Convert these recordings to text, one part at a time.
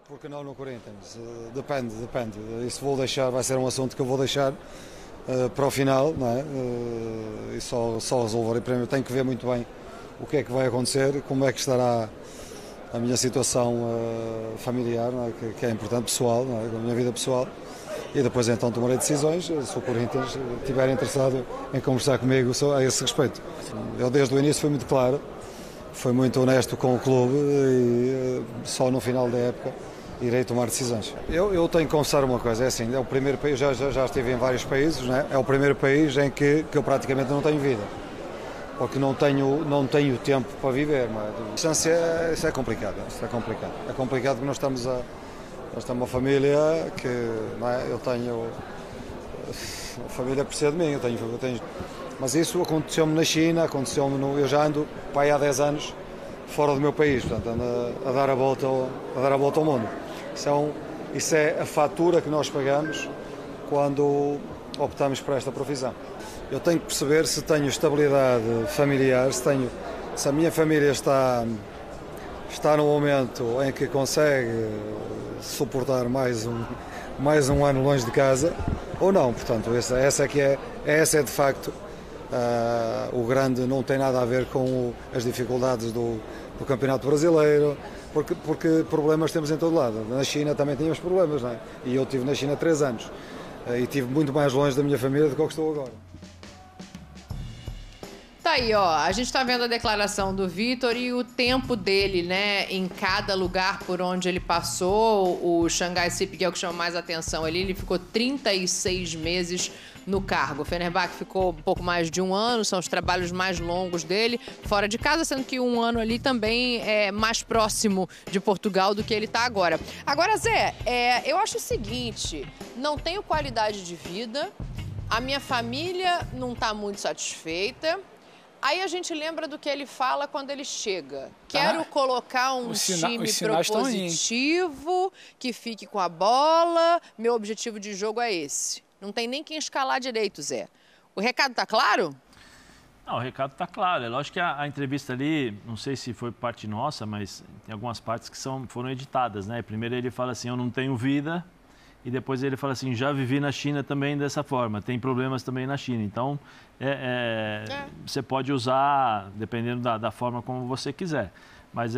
Porque não no Corinthians? Depende. Isso vou deixar, vai ser um assunto que eu vou deixar para o final, não é? E só resolver. Primeiro tenho que ver muito bem o que é que vai acontecer, como é que estará a minha situação familiar, não é? Que é importante, pessoal, não é? A minha vida pessoal. E depois então tomarei decisões, se o Corinthians estiver interessado em conversar comigo a esse respeito. Eu desde o início fui muito claro, fui muito honesto com o clube e só no final da época irei tomar decisões. Eu tenho que confessar uma coisa, é assim, é o primeiro país, já estive em vários países, não é? É o primeiro país em que eu praticamente não tenho vida, porque não tenho tempo para viver, não é? A distância, isso é complicado. É complicado porque nós estamos uma família que, não é? Eu tenho, a família precisa de mim, eu tenho, mas isso aconteceu-me na China, eu já ando para aí há 10 anos fora do meu país, portanto, ando a dar a volta ao mundo. Isso é a fatura que nós pagamos quando optamos por esta profissão. Eu tenho que perceber se tenho estabilidade familiar, se a minha família está no momento em que consegue suportar mais um ano longe de casa ou não. Portanto, essa é de facto o grande, não tem nada a ver com as dificuldades do Campeonato Brasileiro, porque problemas temos em todo lado. Na China também tínhamos problemas, não é? E eu estive na China 3 anos e estive muito mais longe da minha família do que eu estou agora. Tá aí, ó, a gente tá vendo a declaração do Vitor e o tempo dele, né, em cada lugar por onde ele passou. O Xangai SIP, que é o que chama mais atenção ali, ele ficou 36 meses no cargo. O Fenerbahçe ficou um pouco mais de 1 ano, são os trabalhos mais longos dele, fora de casa, sendo que 1 ano ali também é mais próximo de Portugal do que ele tá agora. Agora, Zé, eu acho o seguinte, não tenho qualidade de vida, a minha família não tá muito satisfeita. Aí a gente lembra do que ele fala quando ele chega. Quero colocar um time propositivo, que fique com a bola, meu objetivo de jogo é esse. Não tem nem quem escalar direito, Zé. O recado tá claro? Não, o recado tá claro. É lógico que a entrevista ali, não sei se foi parte nossa, mas tem algumas partes que foram editadas, né? Primeiro ele fala assim, eu não tenho vida. E depois ele fala assim, já vivi na China também dessa forma, tem problemas também na China. Então, você pode usar, dependendo da forma como você quiser. Mas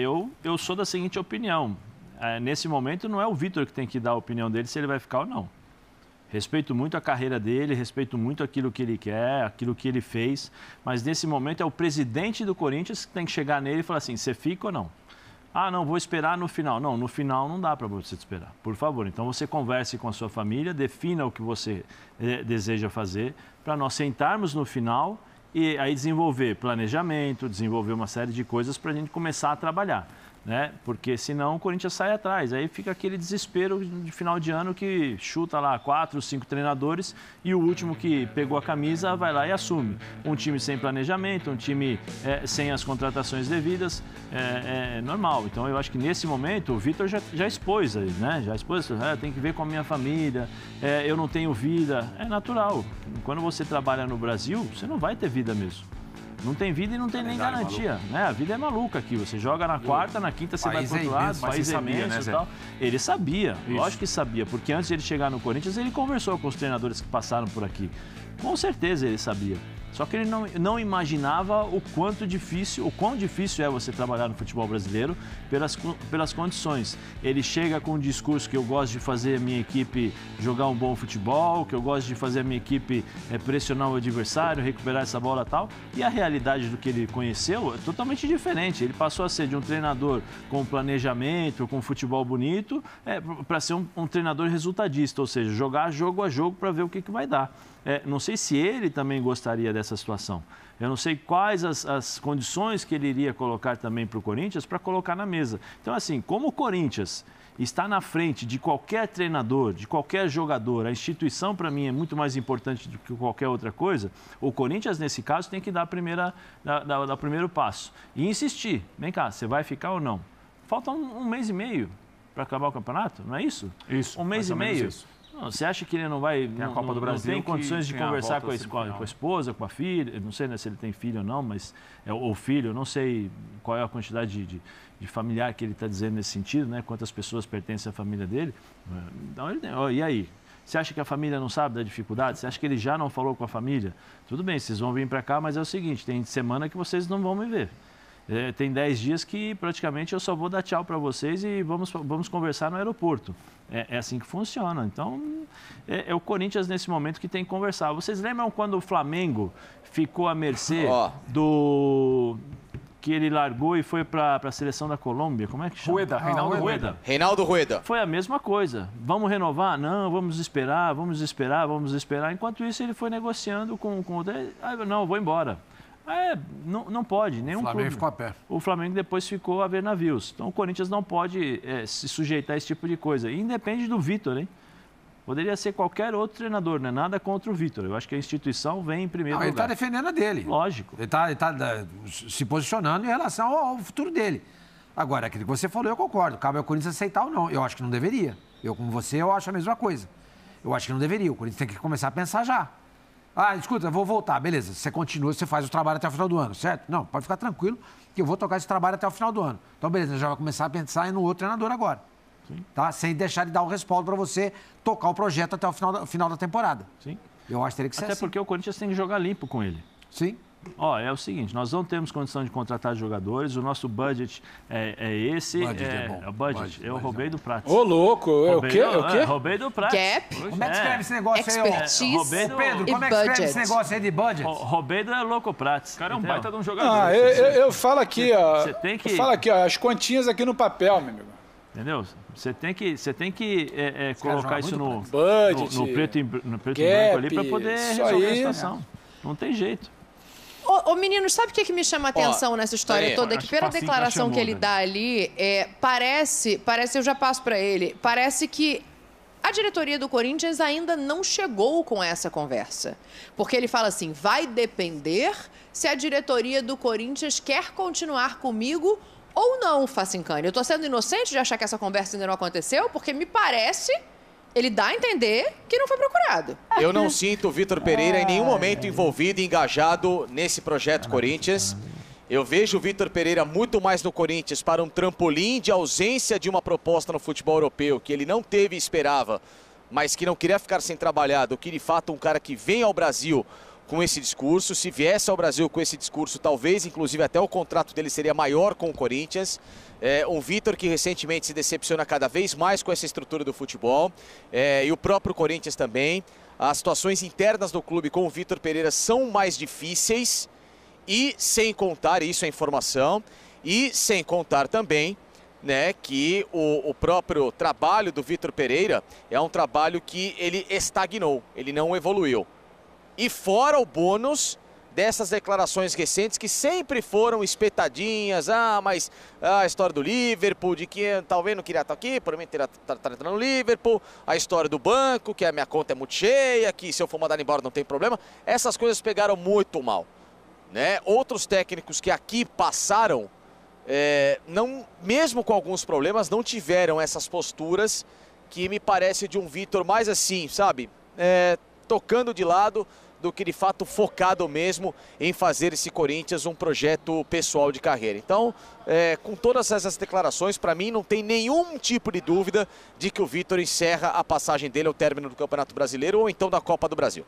eu sou da seguinte opinião, nesse momento não é o Vitor que tem que dar a opinião dele se ele vai ficar ou não. Respeito muito a carreira dele, respeito muito aquilo que ele quer, aquilo que ele fez, mas nesse momento é o presidente do Corinthians que tem que chegar nele e falar assim, você fica ou não? Ah, não, vou esperar no final. Não, no final não dá para você esperar. Por favor, então você converse com a sua família, defina o que você deseja fazer, para nós sentarmos no final e aí desenvolver planejamento, desenvolver uma série de coisas para a gente começar a trabalhar, né? Porque senão o Corinthians sai atrás. Aí fica aquele desespero de final de ano que chuta lá 4, 5 treinadores e o último que pegou a camisa vai lá e assume. Um time sem planejamento, um time sem as contratações devidas, é normal. Então eu acho que nesse momento o Vitor já expôs aí, né? Já expôs, tem que ver com a minha família, eu não tenho vida. É natural. Quando você trabalha no Brasil, você não vai ter vida mesmo. Não tem vida e não tem nem garantia, né? A vida é maluca aqui. Você joga na quarta, na quinta você vai pro outro lado, país é imenso e tal. Ele sabia, lógico que sabia, porque antes de ele chegar no Corinthians, ele conversou com os treinadores que passaram por aqui. Com certeza ele sabia. Só que ele não imaginava o quão difícil é você trabalhar no futebol brasileiro pelas condições. Ele chega com um discurso que eu gosto de fazer a minha equipe jogar um bom futebol, que eu gosto de fazer a minha equipe pressionar o adversário, recuperar essa bola e tal. E a realidade do que ele conheceu é totalmente diferente. Ele passou a ser de um treinador com planejamento, com futebol bonito, para ser um treinador resultadista, ou seja, jogar jogo a jogo para ver o que vai dar. Não sei se ele também gostaria dessa situação. Eu não sei quais as condições que ele iria colocar também para o Corinthians para colocar na mesa. Então, assim, como o Corinthians está na frente de qualquer treinador, de qualquer jogador, a instituição para mim é muito mais importante do que qualquer outra coisa, o Corinthians, nesse caso, tem que dar o primeiro passo. E insistir, vem cá, você vai ficar ou não? Falta um mês e meio para acabar o campeonato, não é isso? Isso. Um mês e meio. Isso. Não, você acha que ele não vai... Tem a Copa do Brasil, não tem condições de conversar com a esposa, com a filha? Eu não sei, né, se ele tem filho ou não, mas... Ou filho, eu não sei qual é a quantidade de familiar que ele está dizendo nesse sentido, né? Quantas pessoas pertencem à família dele. Então, e aí? Você acha que a família não sabe da dificuldade? Você acha que ele já não falou com a família? Tudo bem, vocês vão vir para cá, mas é o seguinte, tem semana que vocês não vão me ver. Tem 10 dias que praticamente eu só vou dar tchau para vocês e vamos conversar no aeroporto. É assim que funciona. Então, é o Corinthians nesse momento que tem que conversar. Vocês lembram quando o Flamengo ficou à mercê do... que ele largou e foi para a seleção da Colômbia? Como é que chama? Reinaldo Rueda. Foi a mesma coisa. Vamos renovar? Não, vamos esperar. Enquanto isso, ele foi negociando com o... Não, vou embora. Não pode, nenhum clube. O Flamengo ficou a pé. O Flamengo depois ficou a ver navios. Então o Corinthians não pode se sujeitar a esse tipo de coisa. E independe do Vitor, hein? Poderia ser qualquer outro treinador, não é nada contra o Vitor. Eu acho que a instituição vem em primeiro lugar. Ele está defendendo a dele. Lógico. Ele está se posicionando em relação ao futuro dele. Agora, aquilo que você falou, eu concordo. Cabe ao Corinthians aceitar ou não. Eu acho que não deveria. Eu, como você, eu acho a mesma coisa. Eu acho que não deveria. O Corinthians tem que começar a pensar já. Escuta, eu vou voltar. Beleza, você continua, você faz o trabalho até o final do ano, certo? Não, pode ficar tranquilo que eu vou tocar esse trabalho até o final do ano. Então, beleza, já vai começar a pensar no outro treinador agora. Sim. Tá? Sem deixar de dar um respaldo para você tocar o projeto até o final da temporada. Sim. Eu acho que teria que ser até assim. Porque o Corinthians tem que jogar limpo com ele. Sim. É o seguinte, nós não temos condição de contratar jogadores, o nosso budget é esse. O budget. Eu roubei do Prates. Ô, louco, o quê? Roubei do Prates. Gap. Como é que escreve esse negócio Expertise aí, Pedro, como é que escreve esse negócio aí de budget? Roubei do Louco Prates. O cara é um baita de um jogador. Eu falo aqui, ó. Você tem que... Eu falo aqui, ó, as continhas aqui no papel, meu amigo. Entendeu? Você tem que colocar isso no preto e branco ali para poder resolver a situação. Não tem jeito. Ô, meninos, sabe o que me chama a atenção nessa história toda? Que pela declaração que ele dá ali, parece, eu já passo para ele, parece que a diretoria do Corinthians ainda não chegou com essa conversa. Porque ele fala assim, vai depender se a diretoria do Corinthians quer continuar comigo ou não, Facincani. Eu tô sendo inocente de achar que essa conversa ainda não aconteceu, porque me parece... Ele dá a entender que não foi procurado. Eu não sinto o Vitor Pereira em nenhum momento envolvido e engajado nesse projeto Corinthians. Eu vejo o Vitor Pereira muito mais no Corinthians para um trampolim de ausência de uma proposta no futebol europeu, que ele não teve e esperava, mas que não queria ficar sem trabalhar, do que de fato um cara que vem ao Brasil com esse discurso. Se viesse ao Brasil com esse discurso, talvez, inclusive, até o contrato dele seria maior com o Corinthians. Um Vitor que recentemente se decepciona cada vez mais com essa estrutura do futebol. E o próprio Corinthians também. As situações internas do clube com o Vitor Pereira são mais difíceis. E sem contar, isso é informação, e sem contar também, né, que o próprio trabalho do Vitor Pereira é um trabalho que ele estagnou, ele não evoluiu. E fora o bônus dessas declarações recentes que sempre foram espetadinhas. Mas a história do Liverpool, de que talvez não queria estar aqui, por mim teria entrando no Liverpool. A história do banco, que a minha conta é muito cheia, que se eu for mandar embora não tem problema. Essas coisas pegaram muito mal, né? Outros técnicos que aqui passaram, não, mesmo com alguns problemas, não tiveram essas posturas que me parece de um Vitor mais assim, sabe? Tocando de lado, do que de fato focado mesmo em fazer esse Corinthians um projeto pessoal de carreira. Então, com todas essas declarações, para mim não tem nenhum tipo de dúvida de que o Vitor encerra a passagem dele ao término do Campeonato Brasileiro ou então da Copa do Brasil.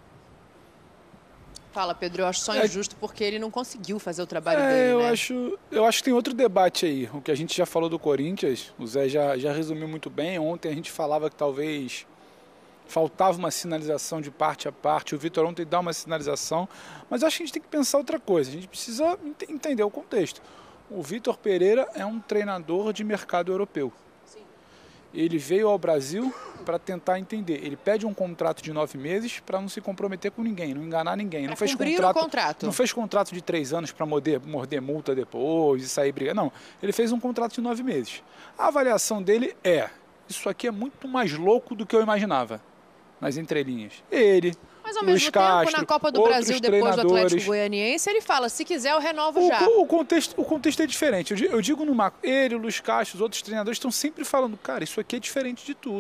Fala, Pedro, eu acho só injusto porque ele não conseguiu fazer o trabalho dele, né? Eu acho que tem outro debate aí. O que a gente já falou do Corinthians, o Zé já resumiu muito bem. Ontem a gente falava que talvez faltava uma sinalização de parte a parte. O Vitor ontem dá uma sinalização. Mas eu acho que a gente tem que pensar outra coisa. A gente precisa entender o contexto. O Vitor Pereira é um treinador de mercado europeu. Sim. Ele veio ao Brasil para tentar entender. Ele pede um contrato de 9 meses para não se comprometer com ninguém, não enganar ninguém. Não fez contrato. Não fez contrato de 3 anos para morder multa depois e sair brigando. Não, ele fez um contrato de 9 meses. A avaliação dele isso aqui é muito mais louco do que eu imaginava. Nas entrelinhas. Mas ao mesmo tempo, na Copa do Brasil, depois do Atlético Goianiense, ele fala, se quiser eu renovo já. O contexto é diferente. Eu digo no Marco, ele, o Luiz Castro, os outros treinadores estão sempre falando, cara, isso aqui é diferente de tudo.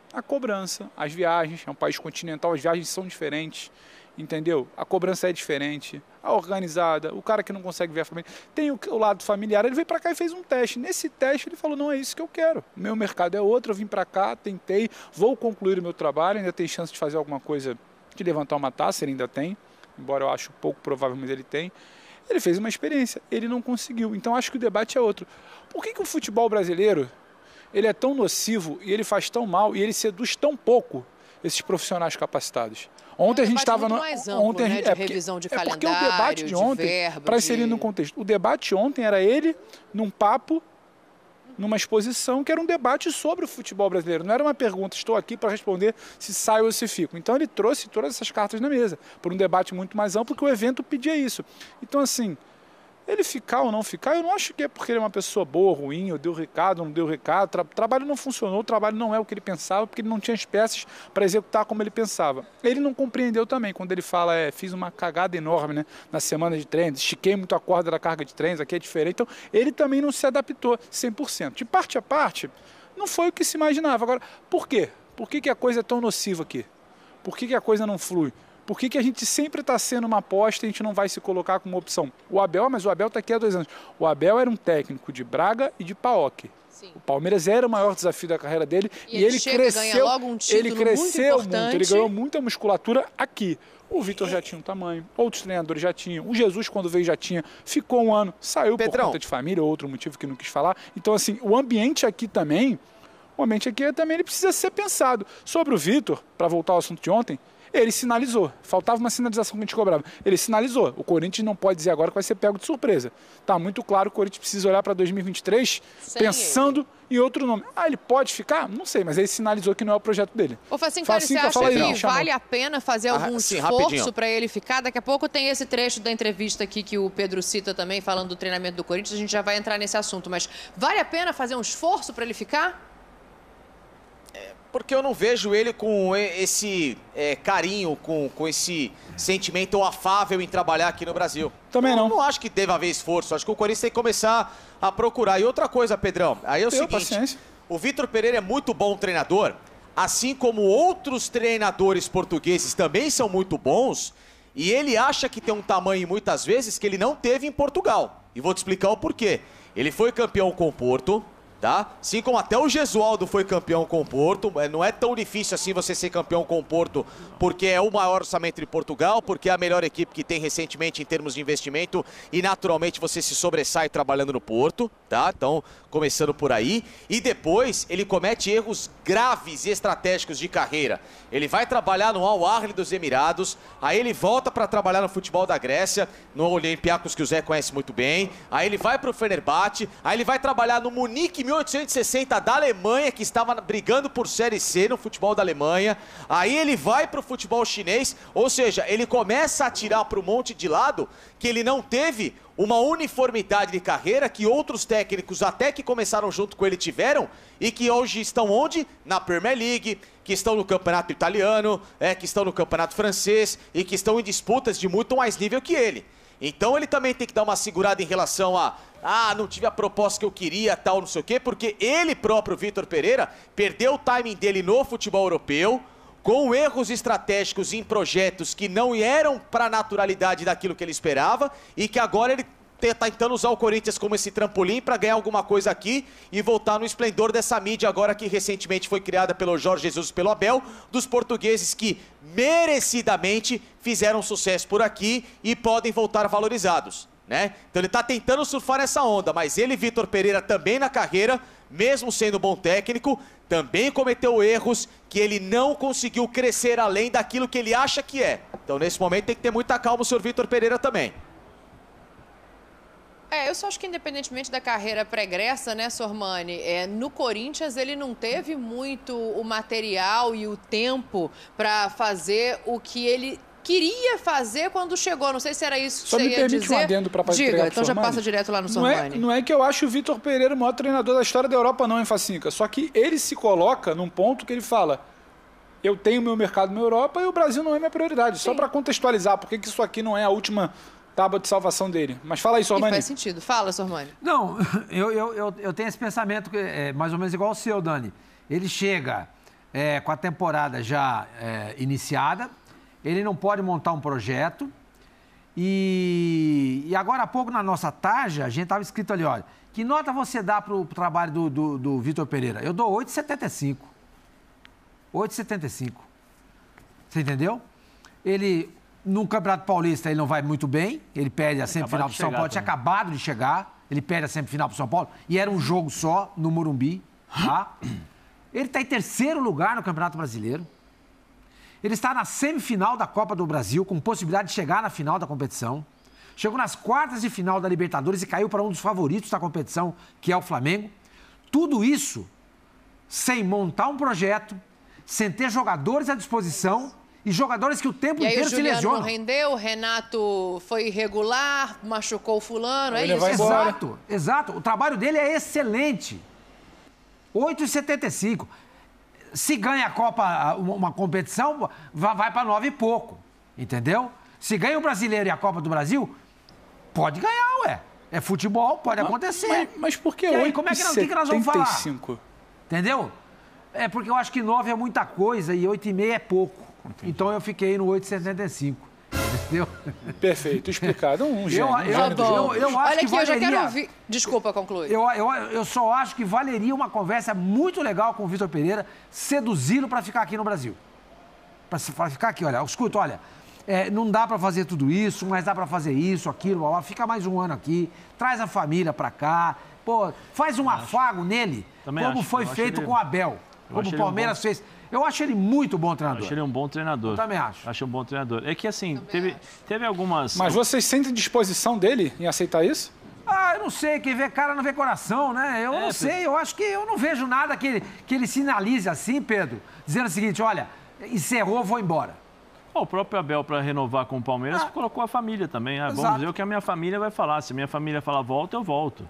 A cobrança, as viagens, é um país continental, as viagens são diferentes, entendeu? A cobrança é diferente, a organizada, o cara que não consegue ver a família. Tem o lado familiar, ele veio para cá e fez um teste. Nesse teste ele falou, não é isso que eu quero. O meu mercado é outro, eu vim para cá, tentei, vou concluir o meu trabalho, ainda tem chance de fazer alguma coisa, de levantar uma taça, ele ainda tem, embora eu acho pouco provável, mas ele tem. Ele fez uma experiência, ele não conseguiu. Então acho que o debate é outro. Por que o futebol brasileiro ele é tão nocivo e ele faz tão mal e ele seduz tão pouco esses profissionais capacitados? Ontem a gente estava no ontem né? De revisão de calendário, porque o debate de ontem, para inserir no contexto, o debate ontem era ele num papo, numa exposição que era um debate sobre o futebol brasileiro. Não era uma pergunta, estou aqui para responder se saio ou se fico. Então ele trouxe todas essas cartas na mesa, por um debate muito mais amplo, que o evento pedia isso. Então, assim, ele ficar ou não ficar, eu não acho que é porque ele é uma pessoa boa, ruim, ou deu recado, ou não deu recado. O trabalho não funcionou, o trabalho não é o que ele pensava, porque ele não tinha as peças para executar como ele pensava. Ele não compreendeu também, quando ele fala, fiz uma cagada enorme, né, na semana de treinos, estiquei muito a corda da carga de treinos, aqui é diferente. Então, ele também não se adaptou 100%. De parte a parte, não foi o que se imaginava. Agora, por quê? Por que a coisa é tão nociva aqui? Por que a coisa não flui? Por que a gente sempre está sendo uma aposta e a gente não vai se colocar como opção? O Abel, mas o Abel está aqui há 2 anos. O Abel era um técnico de Braga e de PAOK. Sim. O Palmeiras era o maior desafio da carreira dele e ele cresceu, logo um ele cresceu muito, ele ganhou muita musculatura aqui. O Vitor já tinha um tamanho, outros treinadores já tinham. O Jesus, quando veio, já tinha. Ficou um ano, saiu por conta de família, outro motivo que não quis falar. Então, assim, o ambiente aqui também ele precisa ser pensado. Sobre o Vitor, para voltar ao assunto de ontem, ele sinalizou. Faltava uma sinalização que a gente cobrava. Ele sinalizou. O Corinthians não pode dizer agora que vai ser pego de surpresa. Está muito claro que o Corinthians precisa olhar para 2023 pensando em outro nome. Ele pode ficar? Não sei, mas ele sinalizou que não é o projeto dele. Ô, Facinho, você acha que vale a pena fazer algum esforço para ele ficar? Daqui a pouco tem esse trecho da entrevista aqui que o Pedro cita também, falando do treinamento do Corinthians. A gente já vai entrar nesse assunto. Mas vale a pena fazer um esforço para ele ficar? Porque eu não vejo ele com esse carinho, com esse sentimento afável em trabalhar aqui no Brasil. Também não. Eu não acho que deve haver esforço. Acho que o Corinthians tem que começar a procurar. E outra coisa, Pedrão, aí é o seguinte. O Vitor Pereira é muito bom treinador, assim como outros treinadores portugueses também são muito bons, e ele acha que tem um tamanho, muitas vezes, que ele não teve em Portugal. E vou te explicar o porquê. Ele foi campeão com o Porto, tá? Assim como até o Gesualdo foi campeão com o Porto. Não é tão difícil assim você ser campeão com o Porto, porque é o maior orçamento de Portugal, porque é a melhor equipe que tem recentemente em termos de investimento e naturalmente você se sobressai trabalhando no Porto, tá? Então, começando por aí. E depois ele comete erros graves e estratégicos de carreira. Ele vai trabalhar no Al Ahly dos Emirados, aí ele volta para trabalhar no futebol da Grécia, no Olympiacos, que o Zé conhece muito bem, aí ele vai para o Fenerbahçe, aí ele vai trabalhar no Munique 1860 da Alemanha, que estava brigando por Série C no futebol da Alemanha, aí ele vai para o futebol chinês, ou seja, ele começa a tirar para o monte de lado que ele não teve uma uniformidade de carreira que outros técnicos até que começaram junto com ele tiveram e que hoje estão onde? Na Premier League, que estão no campeonato italiano, que estão no campeonato francês e que estão em disputas de muito mais nível que ele. Então ele também tem que dar uma segurada em relação a não tive a proposta que eu queria, tal, não sei o quê, porque ele próprio, Vitor Pereira, perdeu o timing dele no futebol europeu, com erros estratégicos em projetos que não eram para a naturalidade daquilo que ele esperava e que agora ele está tentando usar o Corinthians como esse trampolim para ganhar alguma coisa aqui e voltar no esplendor dessa mídia agora que recentemente foi criada pelo Jorge Jesus e pelo Abel, dos portugueses que merecidamente fizeram sucesso por aqui e podem voltar valorizados, né? Então ele está tentando surfar nessa onda, mas ele, Vitor Pereira, também na carreira, mesmo sendo bom técnico, também cometeu erros que ele não conseguiu crescer além daquilo que ele acha que é. Então nesse momento tem que ter muita calma o senhor Vitor Pereira também. Eu só acho que independentemente da carreira pregressa, né, Sormani, no Corinthians ele não teve muito o material e o tempo para fazer o que ele queria fazer quando chegou. Não sei se era isso que você ia dizer. Só me permite um adendo para Diga, então já passa direto lá no Sormani. Não é que eu acho o Vitor Pereira o maior treinador da história da Europa não, hein, Facinca? Só que ele se coloca num ponto que ele fala: eu tenho meu mercado na Europa e o Brasil não é minha prioridade. Sim. Só para contextualizar, por que isso aqui não é a última tábua de salvação dele. Mas fala aí, Sormani. Faz sentido. Fala, Sormani. Não, eu tenho esse pensamento que é mais ou menos igual ao seu, Dani. Ele chega com a temporada já iniciada, ele não pode montar um projeto. E agora há pouco na nossa tarja, a gente estava escrito ali, olha, que nota você dá para o trabalho do Vitor Pereira? Eu dou 8,75. 8,75. Você entendeu? Ele, no Campeonato Paulista, ele não vai muito bem, ele perde a semifinal para o São Paulo, tinha acabado de chegar, ele perde a semifinal para o São Paulo, e era um jogo só no Morumbi, tá? Ele está em terceiro lugar no Campeonato Brasileiro. Ele está na semifinal da Copa do Brasil, com possibilidade de chegar na final da competição. Chegou nas quartas de final da Libertadores e caiu para um dos favoritos da competição, que é o Flamengo. Tudo isso sem montar um projeto, sem ter jogadores à disposição e jogadores que o tempo inteiro se lesionam. E aí o Juliano não rendeu, o Renato foi irregular, machucou o fulano, é isso? Exato, exato. O trabalho dele é excelente. 8,75. Se ganha a Copa, uma competição, vai para 9 e pouco, entendeu? Se ganha o Brasileiro e a Copa do Brasil, pode ganhar, ué. É futebol, pode acontecer. Mas por que 8,75? Como é que nós vamos falar? Entendeu? É porque eu acho que 9 é muita coisa e 8,5 é pouco. Entendi. Então eu fiquei no 8,75. Entendeu? Perfeito, explicado. Um gênio. Eu acho Olha que aqui, valeria... eu já quero ouvir. Desculpa, conclui. Eu só acho que valeria uma conversa muito legal com o Vitor Pereira, seduzi-lo para ficar aqui no Brasil. Para ficar aqui, olha, escuta, olha, não dá para fazer tudo isso, mas dá para fazer isso, aquilo, fica mais um ano aqui, traz a família para cá, pô, faz um afago nele, como foi feito com o Abel, como o Palmeiras fez. Eu acho ele muito bom treinador. Eu acho ele um bom treinador. Eu também acho. Acho um bom treinador. É que assim, teve algumas... Mas vocês sentem disposição dele em aceitar isso? Eu não sei, quem vê cara não vê coração, né? Eu não sei, eu acho que eu não vejo nada que ele sinalize assim, Pedro, dizendo o seguinte, olha, encerrou, vou embora. O próprio Abel, para renovar com o Palmeiras, colocou a família também. Vamos ver o que a minha família vai falar. Se a minha família falar volta, eu volto.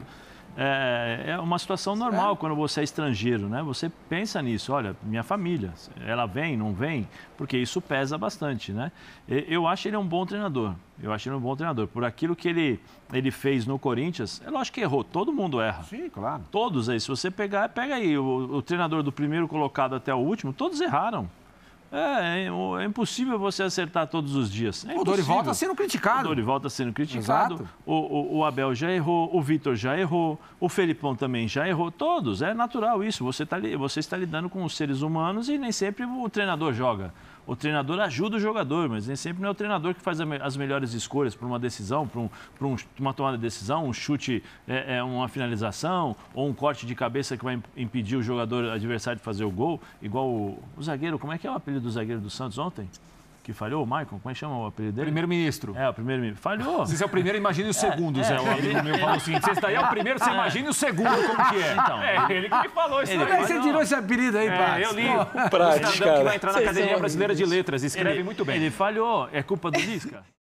É uma situação normal quando você é estrangeiro, né? Você pensa nisso, olha, minha família, ela vem, não vem, porque isso pesa bastante, né? Eu acho ele um bom treinador, Por aquilo que ele fez no Corinthians, é lógico que errou, todo mundo erra. Sim, claro. Todos aí, se você pega aí o treinador do primeiro colocado até o último, todos erraram. É impossível você acertar todos os dias. O Dorival está sendo criticado. O Dorival está sendo criticado. O Abel já errou, o Vitor já errou, o Felipão também já errou. Todos, é natural isso. Você está lidando com os seres humanos e nem sempre o treinador joga. O treinador ajuda o jogador, mas nem sempre não é o treinador que faz as melhores escolhas para uma decisão, para uma tomada de decisão, um chute, uma finalização, ou um corte de cabeça que vai impedir o jogador adversário de fazer o gol. Igual o zagueiro, como é que é o apelido do zagueiro do Santos ontem? Que falhou, o Maicon? Como é que chama o apelido dele? Primeiro-ministro. O primeiro-ministro. Falhou. Se você é o primeiro, imagine os segundos. O amigo meu falou assim, se esse daí é o primeiro, você imagine o segundo como que é. Então, ele que me falou isso. Como é que você tirou esse apelido aí, Prats? Eu li. O cidadão que vai entrar na Academia Brasileira de Letras. Escreve muito bem. Ele falhou. É culpa do Lisca?